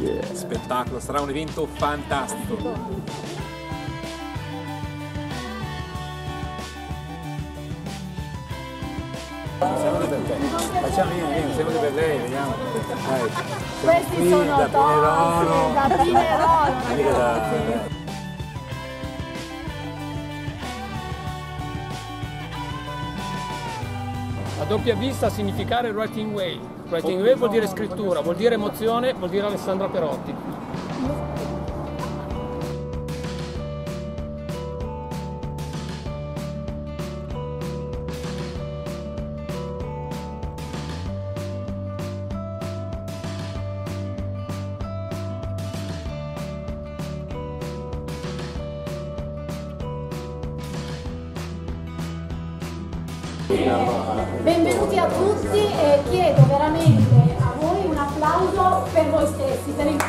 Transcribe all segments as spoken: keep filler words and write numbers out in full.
Yeah. Spettacolo, sarà un evento fantastico. Siamo per te. Facciamo vieni, vieni, siamo per lei, vediamo. Dai. Questi qui, sono da tosi, da Pinerolo. Mica da... La doppia V sta a significare Writing Way. Writing Way vuol dire scrittura, vuol dire emozione, vuol dire Alessandra Perotti. Benvenuti a tutti e chiedo veramente a voi un applauso per voi stessi, per il...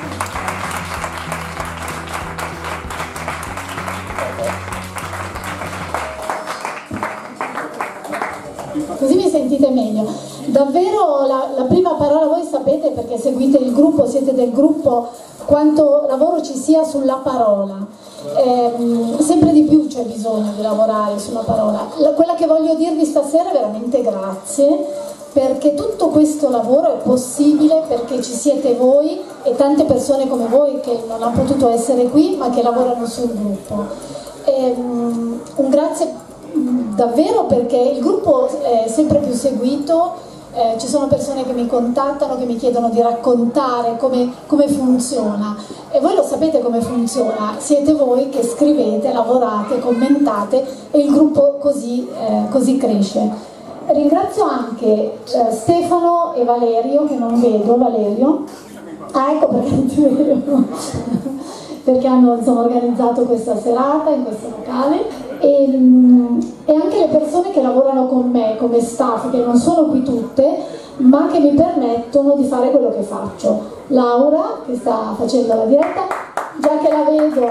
Così mi sentite meglio. Davvero la, la prima parola, voi sapete perché seguite il gruppo, siete del gruppo, quanto lavoro ci sia sulla parola. Eh, sempre di più c'è bisogno di lavorare sulla parola. La, quella che voglio dirvi stasera è veramente grazie, perché tutto questo lavoro è possibile perché ci siete voi e tante persone come voi che non hanno potuto essere qui ma che lavorano sul gruppo. Eh, un grazie davvero perché il gruppo è sempre più seguito. Eh, ci sono persone che mi contattano, che mi chiedono di raccontare come, come funziona e voi lo sapete come funziona, siete voi che scrivete, lavorate, commentate e il gruppo così, eh, così cresce. Ringrazio anche eh, Stefano e Valerio, che non vedo, Valerio, ah ecco perché non ti vedo, perché hanno insomma, organizzato questa serata in questo locale. E, e anche le persone che lavorano con me come staff, che non sono qui tutte ma che mi permettono di fare quello che faccio. Laura che sta facendo la diretta, già che la vedo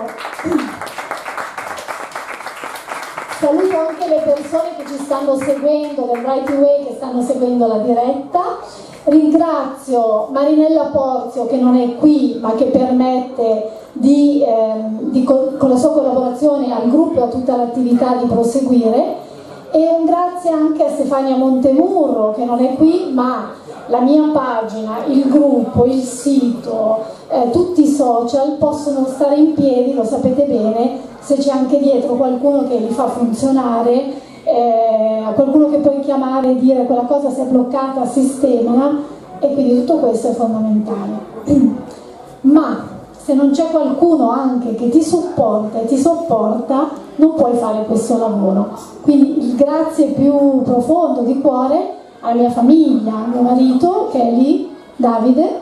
saluto anche le persone che ci stanno seguendo del Writing Way, che stanno seguendo la diretta. Ringrazio Marinella Porzio che non è qui ma che permette di, eh, di con, con la sua collaborazione al gruppo e a tutta l'attività di proseguire, e un grazie anche a Stefania Montemurro che non è qui ma la mia pagina, il gruppo, il sito, eh, tutti i social possono stare in piedi, lo sapete bene, se c'è anche dietro qualcuno che li fa funzionare. Eh, qualcuno che puoi chiamare e dire quella cosa si è bloccata, sistemala, e quindi tutto questo è fondamentale. Ma se non c'è qualcuno anche che ti supporta e ti sopporta, non puoi fare questo lavoro. Quindi il grazie più profondo di cuore alla mia famiglia, a mio marito che è lì, Davide.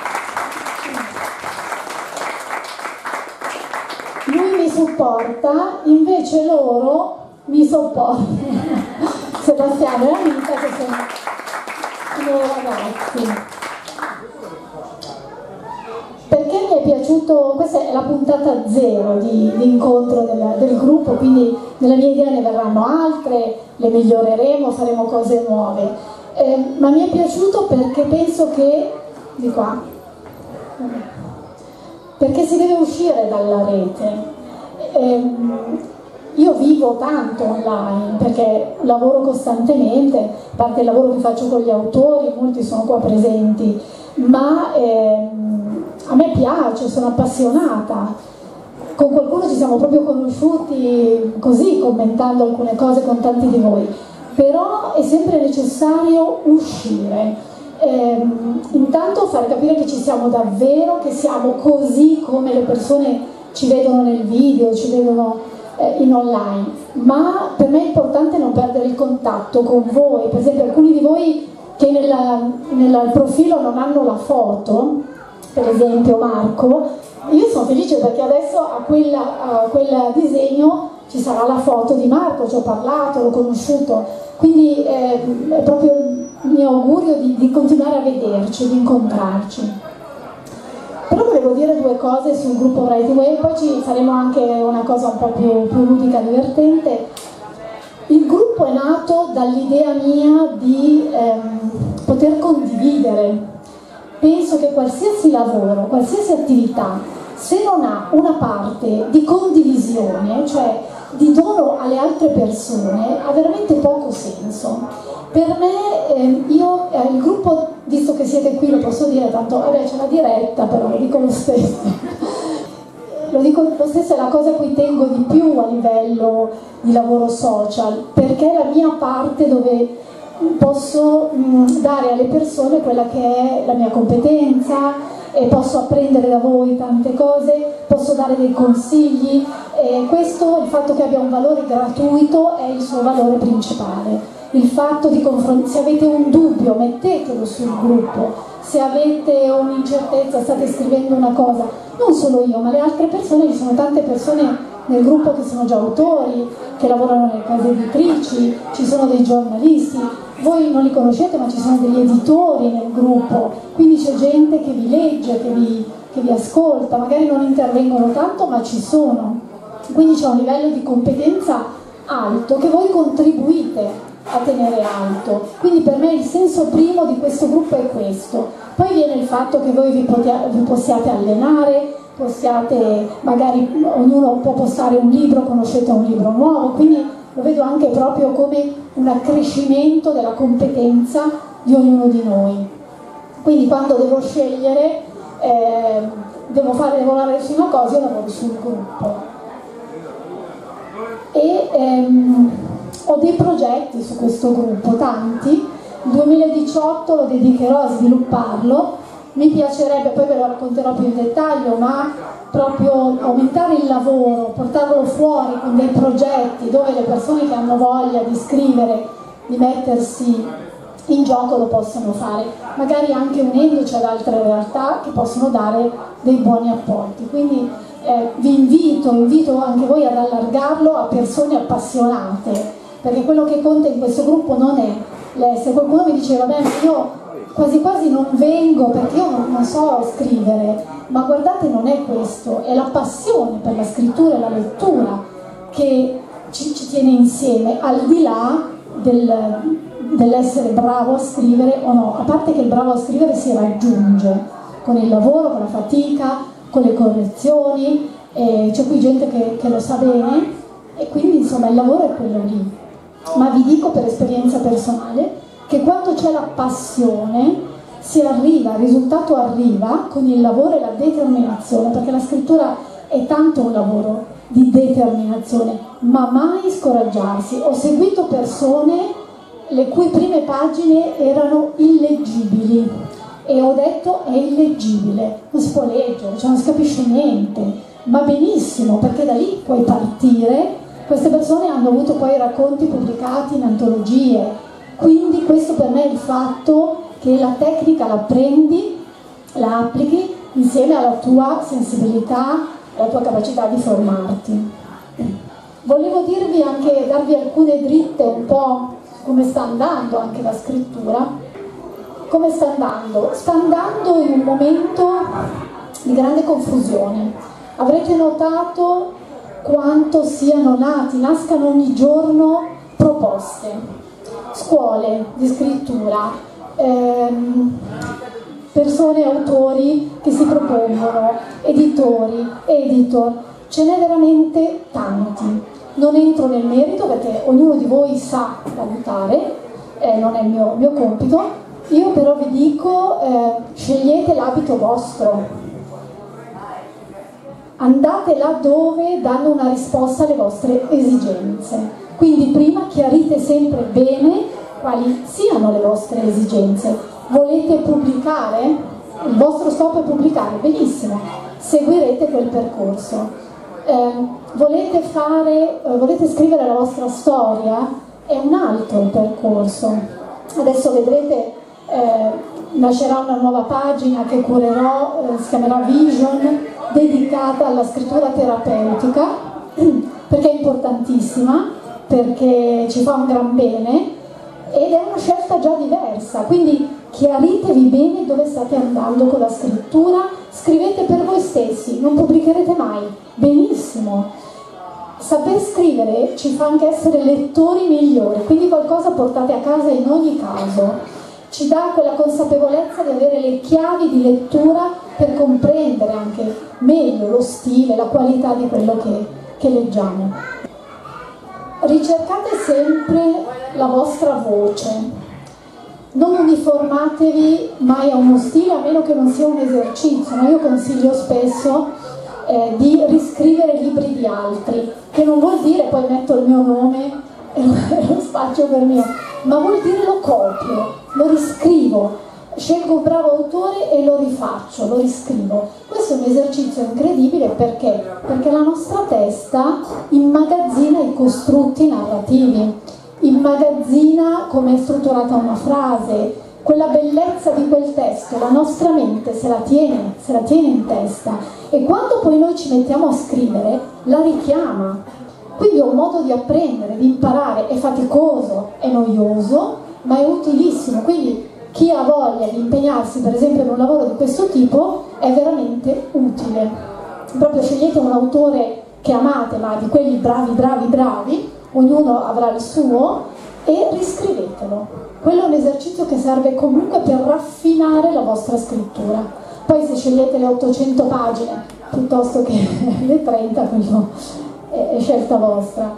Lui mi supporta, invece loro mi sopportano. Sebastiano e Anita che sono i miei ragazzi. Perché mi è piaciuto, questa è la puntata zero di, di incontro del, del gruppo, quindi nella mia idea ne verranno altre, le miglioreremo, faremo cose nuove. Eh, ma mi è piaciuto perché penso che, di qua, perché si deve uscire dalla rete. Eh, Io vivo tanto online perché lavoro costantemente, a parte il lavoro che faccio con gli autori, molti sono qua presenti, ma ehm, a me piace, sono appassionata. Con qualcuno ci siamo proprio conosciuti così, commentando alcune cose con tanti di voi, però è sempre necessario uscire. Ehm, intanto far capire che ci siamo davvero, che siamo così come le persone ci vedono nel video, ci vedono in online, ma per me è importante non perdere il contatto con voi. Per esempio alcuni di voi che nel, nel profilo non hanno la foto, per esempio Marco, io sono felice perché adesso a, quella, a quel disegno ci sarà la foto di Marco, ci ho parlato, l'ho conosciuto, quindi eh, è proprio il mio augurio di, di continuare a vederci, di incontrarci. Però volevo dire due cose sul gruppo Writing Way, poi ci faremo anche una cosa un po' più, più ludica, divertente. Il gruppo è nato dall'idea mia di ehm, poter condividere penso che qualsiasi lavoro, qualsiasi attività, se non ha una parte di condivisione, cioè di dono alle altre persone, ha veramente poco senso. Per me, eh, io, eh, il gruppo, visto che siete qui, lo posso dire, tanto, vabbè, c'è la diretta, però lo dico lo stesso. Lo dico lo stesso, è la cosa a cui tengo di più a livello di lavoro social, perché è la mia parte dove posso mh, dare alle persone quella che è la mia competenza, e posso apprendere da voi tante cose, posso dare dei consigli, e questo, il fatto che abbia un valore gratuito, è il suo valore principale. Il fatto di confrontare, se avete un dubbio mettetelo sul gruppo, se avete un'incertezza, state scrivendo una cosa, non solo io ma le altre persone, ci sono tante persone nel gruppo che sono già autori, che lavorano nelle case editrici, ci sono dei giornalisti, voi non li conoscete ma ci sono degli editori nel gruppo, quindi c'è gente che vi legge, che vi, che vi ascolta, magari non intervengono tanto ma ci sono, quindi c'è un livello di competenza alto che voi contribuite a tenere alto. Quindi per me il senso primo di questo gruppo è questo. Poi viene il fatto che voi vi, vi possiate allenare, possiate, magari ognuno può postare un libro, conoscete un libro nuovo, quindi lo vedo anche proprio come un accrescimento della competenza di ognuno di noi. Quindi quando devo scegliere, eh, devo fare devo lavorare su una cosa, io lavoro sul gruppo. E ehm, ho dei progetti su questo gruppo, tanti. Il duemiladiciotto lo dedicherò a svilupparlo, mi piacerebbe, poi ve lo racconterò più in dettaglio, ma proprio aumentare il lavoro, portarlo fuori con dei progetti dove le persone che hanno voglia di scrivere, di mettersi in gioco lo possono fare, magari anche unendoci ad altre realtà che possono dare dei buoni apporti. Quindi eh, vi invito, invito anche voi ad allargarlo a persone appassionate, perché quello che conta in questo gruppo non è l'essere. Qualcuno mi diceva, beh, io quasi quasi non vengo perché io non, non so scrivere, ma guardate, non è questo, è la passione per la scrittura e la lettura che ci, ci tiene insieme, al di là del, dell'essere bravo a scrivere o no, a parte che il bravo a scrivere si raggiunge con il lavoro, con la fatica, con le correzioni, c'è qui gente che, che lo sa bene, e quindi insomma il lavoro è quello lì. Ma vi dico per esperienza personale che quando c'è la passione si arriva, il risultato arriva con il lavoro e la determinazione, perché la scrittura è tanto un lavoro di determinazione, ma mai scoraggiarsi. Ho seguito persone le cui prime pagine erano illeggibili e ho detto è illeggibile, non si può leggere, cioè non si capisce niente, ma benissimo, perché da lì puoi partire. Queste persone hanno avuto poi racconti pubblicati in antologie, quindi questo per me è il fatto che la tecnica la prendi, la applichi insieme alla tua sensibilità, alla tua capacità di formarti. Volevo dirvi anche, darvi alcune dritte un po' come sta andando anche la scrittura. Come sta andando? Sta andando in un momento di grande confusione. Avrete notato quanto siano nati, nascano ogni giorno proposte, scuole di scrittura, ehm, persone, autori che si propongono, editori, editor, ce n'è veramente tanti. Non entro nel merito perché ognuno di voi sa valutare, eh, non è il mio, mio compito, io però vi dico, eh, scegliete l'abito vostro. Andate là dove danno una risposta alle vostre esigenze. Quindi prima chiarite sempre bene quali siano le vostre esigenze. Volete pubblicare? Il vostro scopo è pubblicare, benissimo, seguirete quel percorso. Eh, volete fare, eh, volete scrivere la vostra storia? È un altro percorso. Adesso vedrete, eh, nascerà una nuova pagina che curerò, eh, si chiamerà Vision, dedicata alla scrittura terapeutica, perché è importantissima, perché ci fa un gran bene ed è una scelta già diversa, quindi chiaritevi bene dove state andando con la scrittura, scrivete per voi stessi, non pubblicherete mai, benissimo. Saper scrivere ci fa anche essere lettori migliori, quindi qualcosa portate a casa in ogni caso. ci dà quella consapevolezza di avere le chiavi di lettura per comprendere anche meglio lo stile, la qualità di quello che, che leggiamo. Ricercate sempre la vostra voce, non uniformatevi mai a uno stile, a meno che non sia un esercizio, ma io consiglio spesso eh, di riscrivere libri di altri, che non vuol dire poi metto il mio nome e lo spaccio per mio, ma vuol dire lo copio, lo riscrivo, scelgo un bravo autore e lo rifaccio, lo riscrivo. Questo è un esercizio incredibile perché? Perché la nostra testa immagazzina i costrutti narrativi, immagazzina come è strutturata una frase, quella bellezza di quel testo, la nostra mente se la tiene, se la tiene in testa, e quando poi noi ci mettiamo a scrivere la richiama. Quindi è un modo di apprendere, di imparare, è faticoso, è noioso, ma è utilissimo. Quindi chi ha voglia di impegnarsi per esempio in un lavoro di questo tipo è veramente utile. Proprio scegliete un autore che amate, ma di quelli bravi, bravi, bravi, ognuno avrà il suo, e riscrivetelo. Quello è un esercizio che serve comunque per raffinare la vostra scrittura. Poi se scegliete le ottocento pagine piuttosto che le trenta, quello è scelta vostra.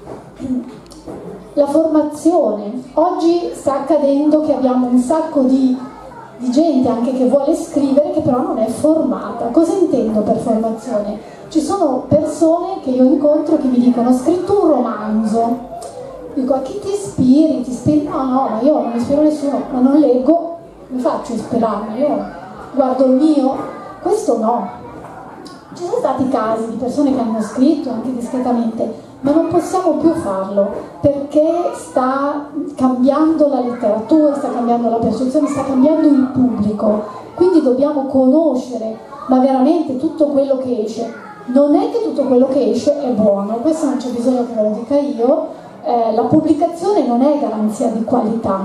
La formazione. Oggi sta accadendo che abbiamo un sacco di, di gente anche che vuole scrivere, che però non è formata. Cosa intendo per formazione? Ci sono persone che io incontro che mi dicono: ho scritto un romanzo. Dico: a chi ti ispiri? Ti ispiri? No, no, ma io non ispiro nessuno, ma non leggo, mi faccio ispirare, io guardo il mio. Questo no. Ci sono stati casi di persone che hanno scritto anche discretamente, ma non possiamo più farlo perché sta cambiando la letteratura, sta cambiando la percezione, sta cambiando il pubblico. Quindi dobbiamo conoscere, ma veramente tutto quello che esce. Non è che tutto quello che esce è buono, questo non c'è bisogno che ve lo dica io, eh, la pubblicazione non è garanzia di qualità.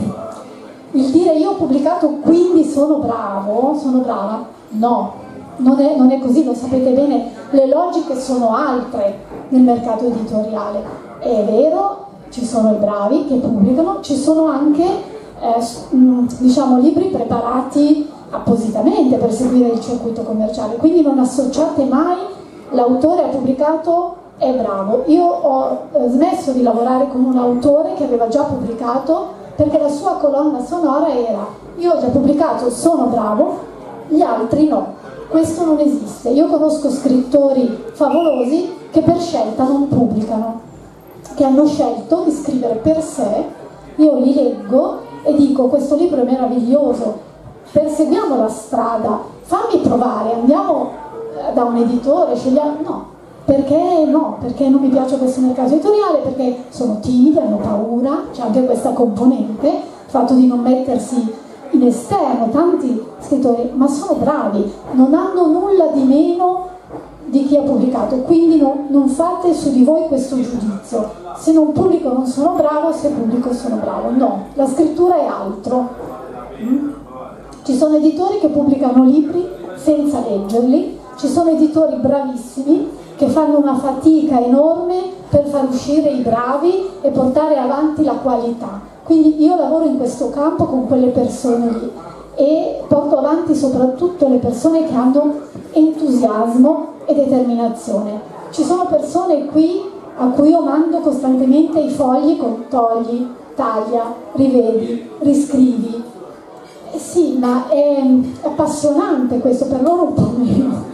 Il dire io ho pubblicato quindi sono bravo, sono brava, no. Non è, non è così, lo sapete bene, le logiche sono altre nel mercato editoriale. È vero, ci sono i bravi che pubblicano, ci sono anche eh, diciamo libri preparati appositamente per seguire il circuito commerciale, quindi non associate mai l'autore ha pubblicato è bravo. Io ho eh, smesso di lavorare con un autore che aveva già pubblicato perché la sua colonna sonora era: io ho già pubblicato, sono bravo, gli altri no. Questo non esiste. Io conosco scrittori favolosi che per scelta non pubblicano, che hanno scelto di scrivere per sé. Io li leggo e dico: questo libro è meraviglioso, perseguiamo la strada, fammi provare, andiamo da un editore, scegliamo. No, perché no? Perché non mi piace questo mercato editoriale, perché sono timidi, hanno paura, c'è anche questa componente, il fatto di non mettersi in esterno. Tanti scrittori, ma sono bravi, non hanno nulla di meno di chi ha pubblicato, quindi no, non fate su di voi questo giudizio: se non pubblico non sono bravo, se pubblico sono bravo. No, la scrittura è altro. mm? Ci sono editori che pubblicano libri senza leggerli, ci sono editori bravissimi che fanno una fatica enorme per far uscire i bravi e portare avanti la qualità. Quindi io lavoro in questo campo con quelle persone lì e porto avanti soprattutto le persone che hanno entusiasmo e determinazione. Ci sono persone qui a cui io mando costantemente i fogli con togli, taglia, rivedi, riscrivi. Eh sì, ma è appassionante questo, per loro un po' meno.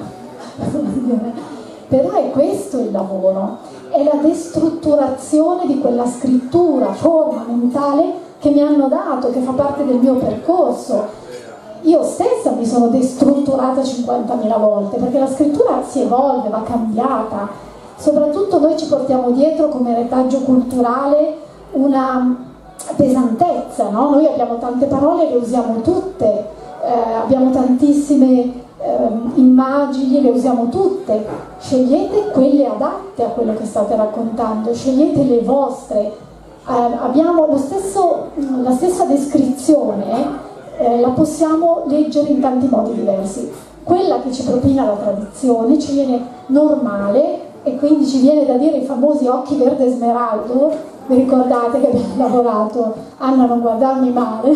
Però è questo il lavoro, è la destrutturazione di quella scrittura, forma mentale che mi hanno dato, che fa parte del mio percorso. Io stessa mi sono destrutturata cinquantamila volte, perché la scrittura si evolve, va cambiata. Soprattutto noi ci portiamo dietro come retaggio culturale una pesantezza, no? Noi abbiamo tante parole, le usiamo tutte, eh, abbiamo tantissime eh, immagini, le usiamo tutte. Scegliete quelle adatte a quello che state raccontando, scegliete le vostre. Eh, abbiamo lo stesso, la stessa descrizione, eh, la possiamo leggere in tanti modi diversi. Quella che ci propina la tradizione ci viene normale e quindi ci viene da dire i famosi occhi verde smeraldo, vi ricordate che abbiamo lavorato, Anna non guardarmi male,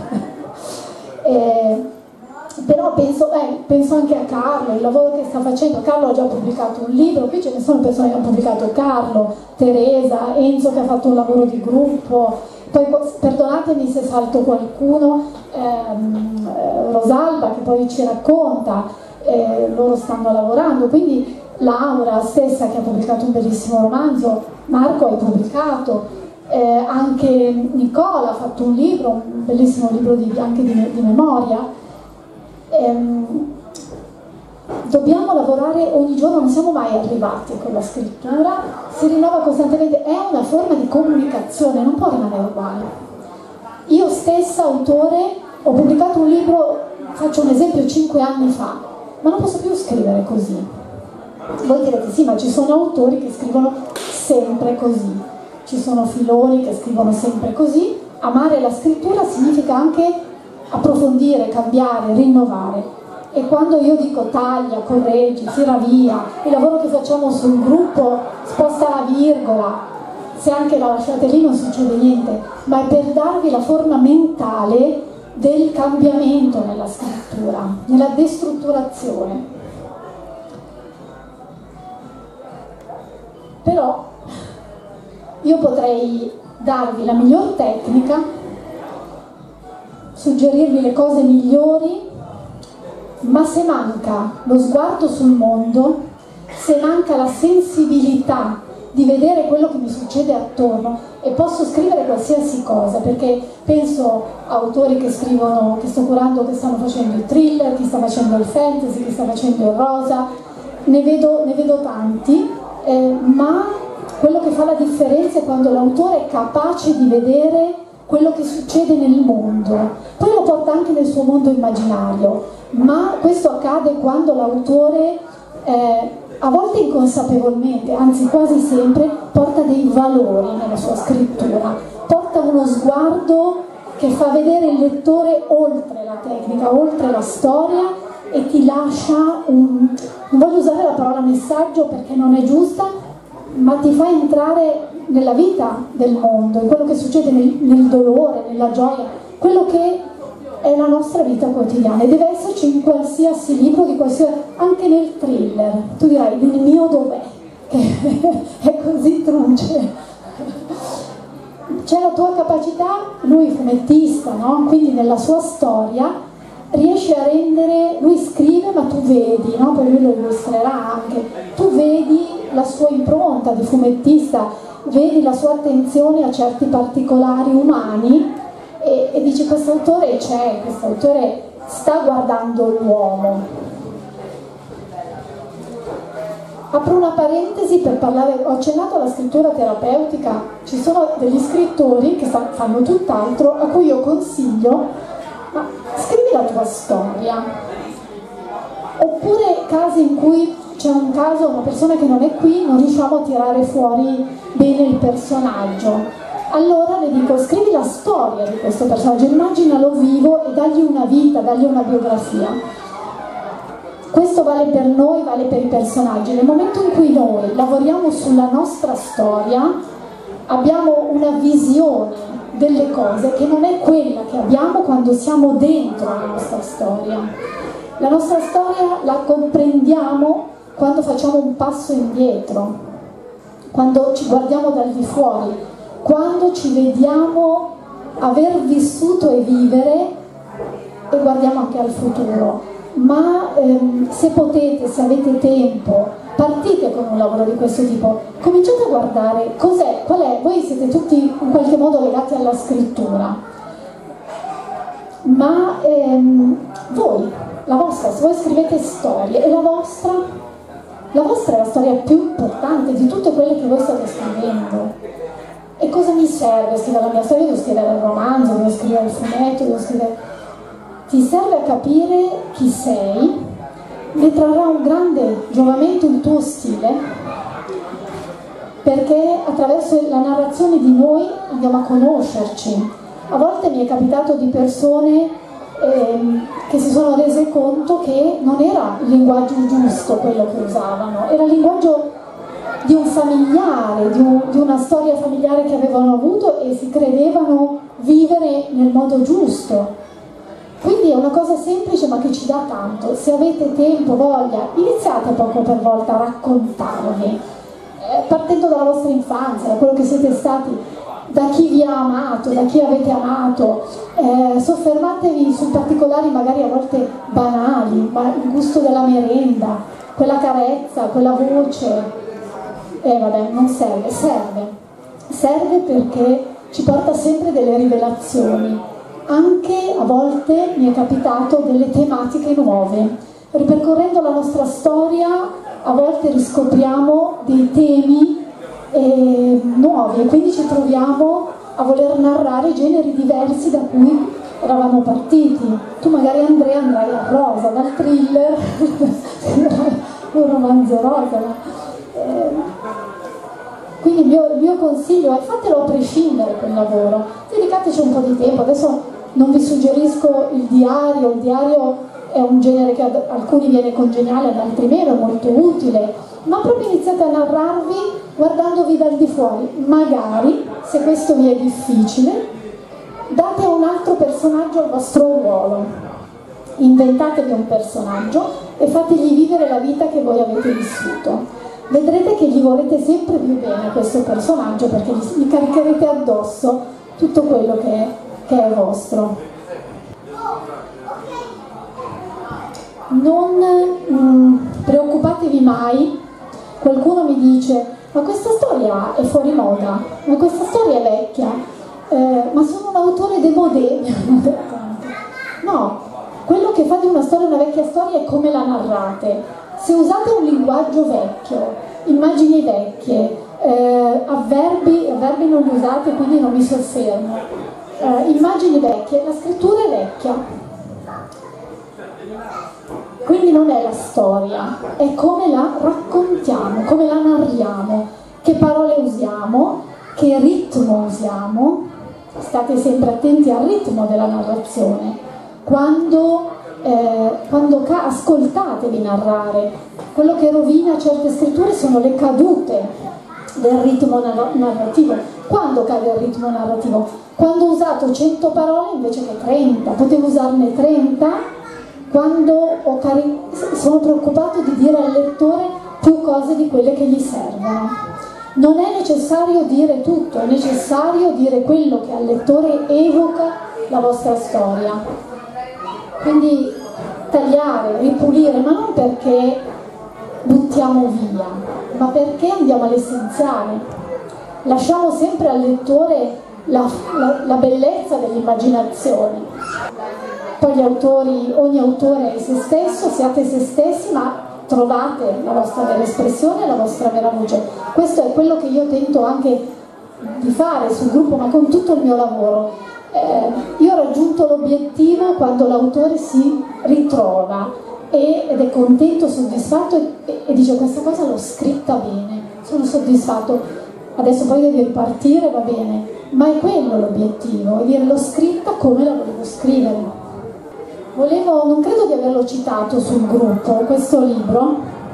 e, però penso, eh, penso anche a Carlo, il lavoro che sta facendo. Carlo ha già pubblicato un libro, qui ce ne sono persone che hanno pubblicato, Carlo, Teresa, Enzo che ha fatto un lavoro di gruppo, poi perdonatemi se salto qualcuno, ehm, Rosalba che poi ci racconta, eh, loro stanno lavorando, quindi Laura stessa che ha pubblicato un bellissimo romanzo, Marco hai pubblicato, eh, anche Nicola ha fatto un libro, un bellissimo libro di, anche di, di memoria. Ehm, dobbiamo lavorare ogni giorno, non siamo mai arrivati con la scrittura, si rinnova costantemente, è una forma di comunicazione, non può rimanere uguale. Io stessa, autore, ho pubblicato un libro, faccio un esempio, cinque anni fa, ma non posso più scrivere così. Voi direte sì, ma ci sono autori che scrivono sempre così, ci sono filoni che scrivono sempre così. Amare la scrittura significa anche approfondire, cambiare, rinnovare. E quando io dico taglia, correggi, tira via, il lavoro che facciamo sul gruppo, sposta la virgola, se anche la lasciate lì non succede niente, ma è per darvi la forma mentale del cambiamento nella scrittura, nella destrutturazione. Però io potrei darvi la miglior tecnica, suggerirvi le cose migliori, ma se manca lo sguardo sul mondo, se manca la sensibilità di vedere quello che mi succede attorno, e posso scrivere qualsiasi cosa, perché penso a autori che scrivono, che sto curando, che stanno facendo il thriller, chi sta facendo il fantasy, chi sta facendo il rosa, ne vedo, ne vedo tanti, eh, ma quello che fa la differenza è quando l'autore è capace di vedere quello che succede nel mondo, poi lo porta anche nel suo mondo immaginario, ma questo accade quando l'autore, eh, a volte inconsapevolmente, anzi quasi sempre, porta dei valori nella sua scrittura, porta uno sguardo che fa vedere il lettore oltre la tecnica, oltre la storia, e ti lascia un, non voglio usare la parola messaggio perché non è giusta, ma ti fa entrare nella vita del mondo, in quello che succede nel, nel dolore, nella gioia, quello che è la nostra vita quotidiana, e deve esserci in qualsiasi libro, di qualsiasi, anche nel thriller. Tu dirai, il mio dov'è? Che è così truce. C'è la tua capacità, lui fumettista, no? Quindi nella sua storia riesce a rendere, lui scrive ma tu vedi, no? Poi lui lo illustrerà anche, tu vedi la sua impronta di fumettista, vedi la sua attenzione a certi particolari umani, e, e dici questo autore c'è, questo autore sta guardando l'uomo. Apro una parentesi per parlare, ho accennato alla scrittura terapeutica, ci sono degli scrittori che fanno tutt'altro, a cui io consiglio, ma scrivi la tua storia, oppure casi in cui c'è un caso, una persona che non è qui, non riusciamo a tirare fuori bene il personaggio, allora le dico scrivi la storia di questo personaggio, immaginalo vivo e dagli una vita, dagli una biografia. Questo vale per noi, vale per i personaggi. Nel momento in cui noi lavoriamo sulla nostra storia, abbiamo una visione delle cose che non è quella che abbiamo quando siamo dentro la nostra storia. La nostra storia la comprendiamo quando facciamo un passo indietro, quando ci guardiamo dal di fuori, quando ci vediamo aver vissuto e vivere e guardiamo anche al futuro. Ma ehm, se potete, se avete tempo, partite con un lavoro di questo tipo, cominciate a guardare cos'è, qual è, voi siete tutti in qualche modo legati alla scrittura, ma ehm, voi, la vostra, se voi scrivete storie, e la vostra, la vostra è la storia più importante di tutte quelle che voi state scrivendo. E cosa mi serve scrivere la mia storia? Devo scrivere il romanzo, devo scrivere il fumetto, devo scrivere... Ti serve a capire chi sei, ne trarrà un grande giovamento il tuo stile, perché attraverso la narrazione di noi andiamo a conoscerci. A volte mi è capitato di persone ehm, che si sono rese conto che non era il linguaggio giusto quello che usavano, era il linguaggio di un familiare, di, un, di una storia familiare che avevano avuto e si credevano vivere nel modo giusto. Quindi è una cosa semplice ma che ci dà tanto. Se avete tempo, voglia, iniziate poco per volta a raccontarvi, eh, partendo dalla vostra infanzia, da quello che siete stati, da chi vi ha amato, da chi avete amato, eh, soffermatevi su particolari magari a volte banali, ma il gusto della merenda, quella carezza, quella voce, e eh, vabbè, non serve, serve, serve perché ci porta sempre delle rivelazioni. Anche a volte mi è capitato delle tematiche nuove. Ripercorrendo la nostra storia, a volte riscopriamo dei temi eh, nuovi e quindi ci troviamo a voler narrare generi diversi da cui eravamo partiti. Tu magari, Andrea, andrai a rosa, dal thriller, un romanzo rosa. Ma, eh, quindi il mio, il mio consiglio è: fatelo a prescindere quel lavoro, dedicateci un po' di tempo. Adesso non vi suggerisco il diario, il diario è un genere che ad alcuni viene congeniale, ad altri meno, è molto utile, ma proprio iniziate a narrarvi guardandovi dal di fuori. Magari, se questo vi è difficile, date a un altro personaggio il vostro ruolo, inventatevi un personaggio e fategli vivere la vita che voi avete vissuto. Vedrete che gli volete sempre più bene a questo personaggio, perché gli caricherete addosso tutto quello che è che è vostro. Non mm, preoccupatevi mai. Qualcuno mi dice: ma questa storia è fuori moda, ma questa storia è vecchia, eh, ma sono un autore démodé. No, quello che fa di una storia una vecchia storia è come la narrate. Se usate un linguaggio vecchio, immagini vecchie, eh, avverbi, avverbi non li usate, quindi non mi soffermo. Uh, immagini vecchie, la scrittura è vecchia, quindi non è la storia, è come la raccontiamo, come la narriamo, che parole usiamo, che ritmo usiamo. State sempre attenti al ritmo della narrazione. Quando, eh, quando ascoltatevi narrare, quello che rovina certe scritture sono le cadute del ritmo narrativo. Quando cade il ritmo narrativo? Quando ho usato cento parole invece che trenta, potevo usarne trenta. Quando ho cari- sono preoccupato di dire al lettore più cose di quelle che gli servono. Non è necessario dire tutto, è necessario dire quello che al lettore evoca la vostra storia. Quindi tagliare, ripulire, ma non perché buttiamo via, ma perché andiamo all'essenziale. Lasciamo sempre al lettore La, la, la bellezza dell'immaginazione. Poi gli autori, ogni autore è se stesso, siate se stessi, ma trovate la vostra vera espressione e la vostra vera voce. Questo è quello che io tento anche di fare sul gruppo, ma con tutto il mio lavoro. Eh, io ho raggiunto l'obiettivo quando l'autore si ritrova e, ed è contento, soddisfatto e, e dice: questa cosa l'ho scritta bene, sono soddisfatto, adesso poi devi ripartire, va bene. Ma è quello l'obiettivo, è dire: l'ho scritta come la volevo scrivere. Volevo, non credo di averlo citato sul gruppo, questo libro,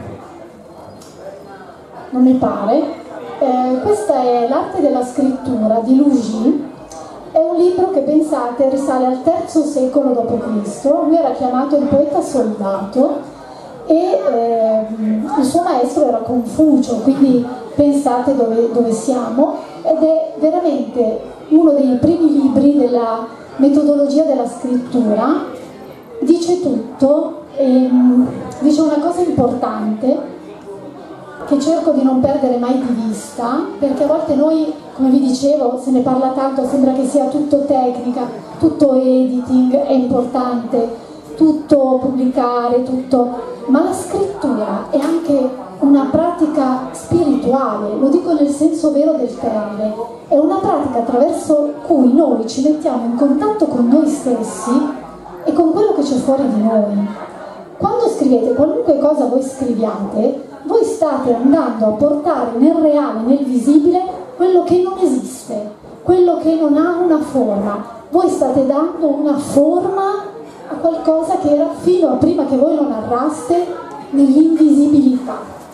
non mi pare, eh, questa è L'arte della scrittura di Luigi. È un libro che, pensate, risale al terzo secolo dopo Cristo. Lui era chiamato il poeta soldato e eh, il suo maestro era Confucio, quindi pensate dove, dove siamo. Ed è veramente uno dei primi libri della metodologia della scrittura. Dice tutto e dice una cosa importante che cerco di non perdere mai di vista, perché a volte noi, come vi dicevo, se ne parla tanto, sembra che sia tutto tecnica, tutto editing, è importante, tutto pubblicare, tutto, ma la scrittura è anche una pratica spirituale, lo dico nel senso vero del termine, è una pratica attraverso cui noi ci mettiamo in contatto con noi stessi e con quello che c'è fuori di noi. Quando scrivete, qualunque cosa voi scriviate, voi state andando a portare nel reale, nel visibile, quello che non esiste, quello che non ha una forma. Voi state dando una forma a qualcosa che era fino a prima che voi lo narraste nell'invisibilità.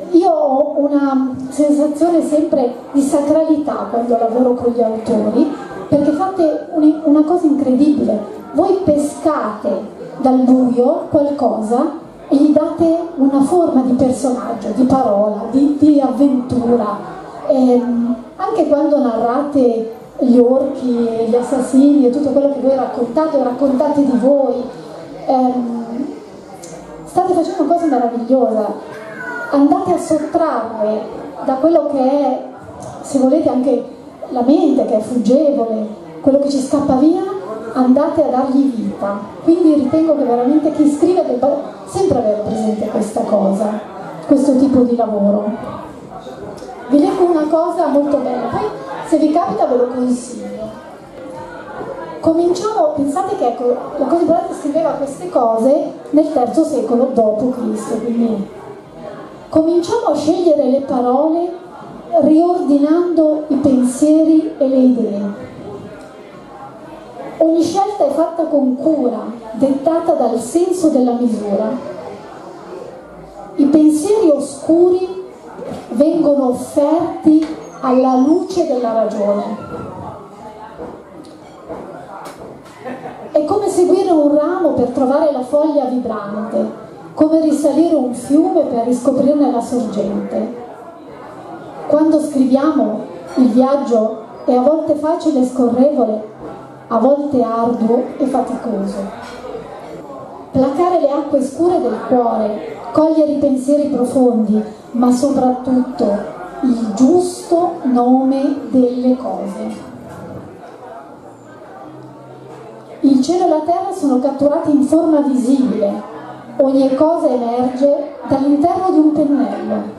io ho una sensazione sempre di sacralità quando lavoro con gli autori, perché fate un, una cosa incredibile, voi pescate dal buio qualcosa e gli date una forma di personaggio, di parola, di, di avventura. E anche quando narrate gli orchi, gli assassini e tutto quello che voi raccontate o raccontate di voi, ehm, state facendo una cosa meravigliosa. Andate a sottrarre da quello che è, se volete, anche la mente che è fuggevole, quello che ci scappa via, andate a dargli vita. Quindi ritengo che veramente chi scrive debba sempre avere presente questa cosa, questo tipo di lavoro. Vi leggo una cosa molto bella, poi se vi capita ve lo consiglio. Cominciamo, pensate che ecco, la cosa importante scriveva queste cose nel terzo secolo dopo Cristo, quindi cominciamo a scegliere le parole riordinando i pensieri e le idee. Ogni scelta è fatta con cura, dettata dal senso della misura. I pensieri oscuri vengono offerti alla luce della ragione. È come seguire un ramo per trovare la foglia vibrante, come risalire un fiume per riscoprirne la sorgente. Quando scriviamo, il viaggio è a volte facile e scorrevole, a volte arduo e faticoso. Placare le acque scure del cuore, cogliere i pensieri profondi, ma soprattutto il giusto nome delle cose. Il cielo e la terra sono catturati in forma visibile, ogni cosa emerge dall'interno di un pennello.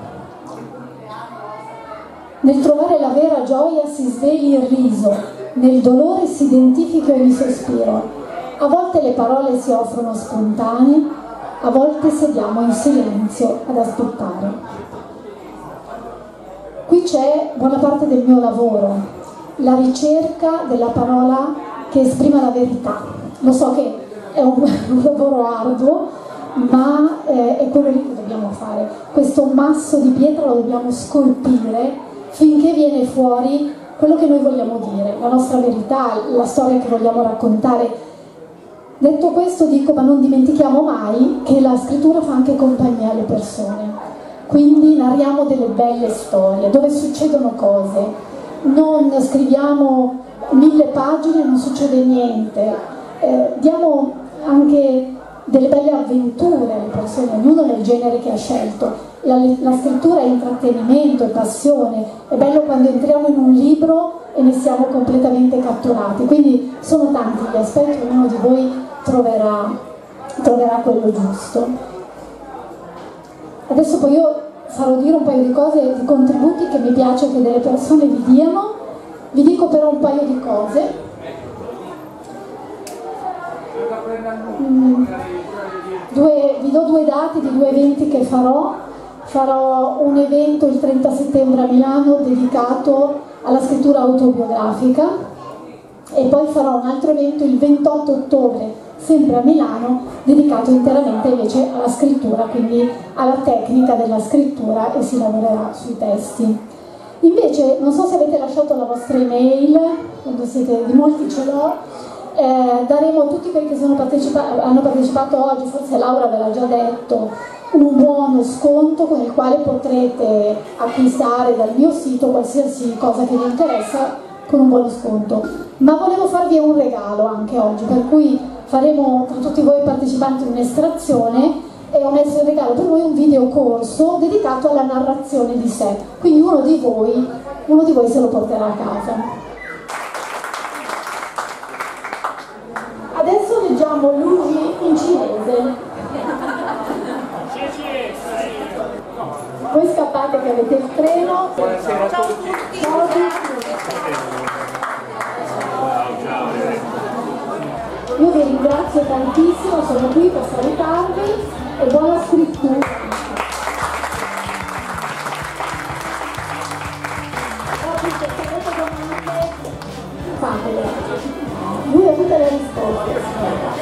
Nel trovare la vera gioia si svegli il riso, nel dolore si identifica ogni sospiro. A volte le parole si offrono spontanee, a volte sediamo in silenzio ad aspettare. Qui c'è buona parte del mio lavoro, la ricerca della parola che esprima la verità. Lo so che è un, un lavoro arduo, ma eh, è quello lì che dobbiamo fare. Questo masso di pietra lo dobbiamo scolpire finché viene fuori quello che noi vogliamo dire, la nostra verità, la storia che vogliamo raccontare. Detto questo dico, ma non dimentichiamo mai che la scrittura fa anche compagnia alle persone. Quindi narriamo delle belle storie, dove succedono cose. Non scriviamo mille pagine e non succede niente. Eh, diamo anche delle belle avventure alle persone, ognuno nel genere che ha scelto. La, la scrittura è intrattenimento, è passione, è bello quando entriamo in un libro e ne siamo completamente catturati, quindi sono tanti gli aspetti, ognuno di voi troverà, troverà quello giusto. Adesso poi io farò dire un paio di cose, di contributi che mi piace che delle persone vi diano, vi dico però un paio di cose. Mm, due, vi do due dati di due eventi che farò. Farò un evento il trenta settembre a Milano dedicato alla scrittura autobiografica e poi farò un altro evento il ventotto ottobre, sempre a Milano, dedicato interamente invece alla scrittura, quindi alla tecnica della scrittura, e si lavorerà sui testi. Invece, non so se avete lasciato la vostra email, quando siete di molti ce l'ho, eh, daremo a tutti quelli che sono partecipa- hanno partecipato oggi, forse Laura ve l'ha già detto, un buono sconto con il quale potrete acquistare dal mio sito qualsiasi cosa che vi interessa con un buono sconto. Ma volevo farvi un regalo anche oggi, per cui faremo tra tutti voi partecipanti un'estrazione e un regalo per voi un videocorso dedicato alla narrazione di sé, quindi uno di voi, uno di voi se lo porterà a casa. Adesso leggiamo Luigi in cinese. Voi scappate che avete il treno. Buonasera a Ciao tutti. tutti. Ciao a tutti. Io vi ringrazio tantissimo, sono qui per salutarvi e buona scrittura. Se avete domande, fatele. Lui ha tutte le risposte.